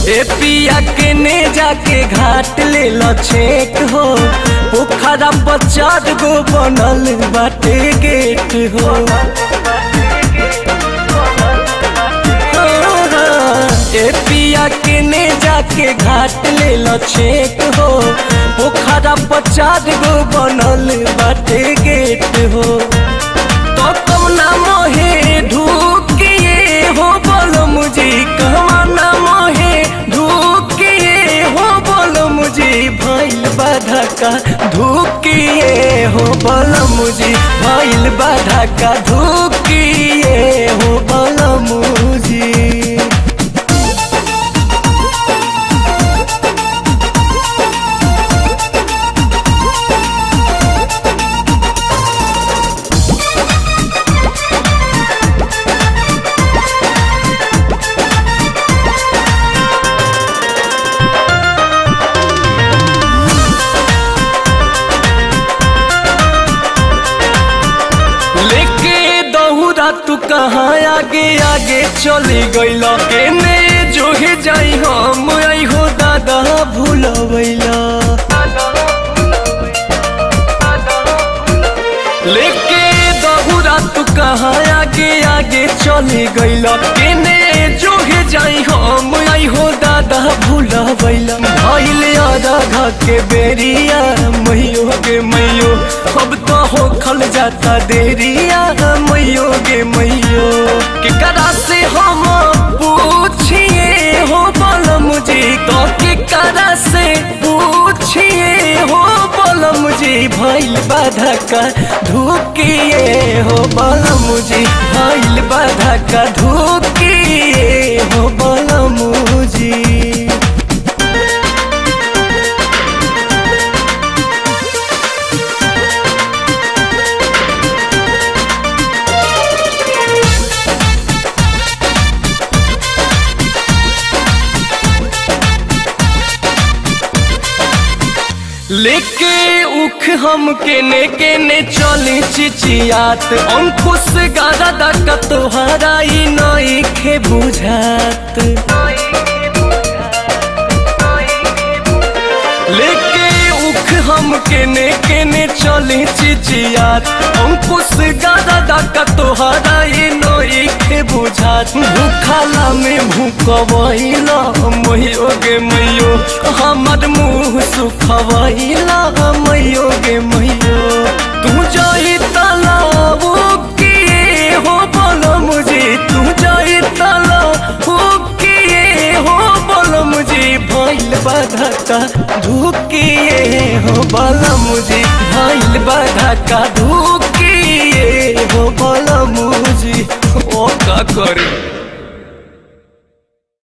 ए पिया के ने जाके घाट ले लो छेक हो, पोखरा पर 4 गो बनल बाटे गेट हो। ए पिया के ने जाके घाट ले लो छेक हो, पोखरा पर 4 गो बनल बाटे गेट हो। तो तुम ना मोहे ढूकिए हो बोलो मुझे, कहवा ना मोहे ढूकिए हो बोलो मुझे, भइल बाधा का ढूकिए हो बोलो मुझे, भइल बाधा का ढूकिए हो बोलो मुझे। तू कहाँ आगे आगे चली गईला, केने जो ही जाई हम आई हो दादा भूलवैला। लेके दहुरा तू कहाँ आगे आगे चली गईला, केने जो ही जाई हम आई हो दादा भूलवैला। भइल आधा के बेरिया मैयो गे मैयो, अब तो हो खल जाता देरिया मैयो गे मैयो। केकरा से हम पूछिए हो बोलो मुझे, तो केकरा से पूछिए हो बोलो मुझे, भइल बाधा का ढूकिए हो बोलो मुझे, भइल बाधा का ढूकिए हो बोलो मुझे। लेके उख हम केने केने चली चिचियात, अंकुश गादा का तोहरा ई नई खे बुझात। लेके उख हम केने केने चली चिचियात, अंकुश गादा का तोहरा ई नई खे बुझात। भूखाला में भूकवैला मैयो गे मैयो, हमर मुँह सुखवैला मैयो गे मैयो। तू जाई तालाब किए हो बोलो मुझे, तू जाई तालाब किए हो बोलो मुझे, भइल बाधा का ढूकिए हो बोलो मुझे, भइल बाधा का ढूकिए हो बोलो मुझे। ओ का करे।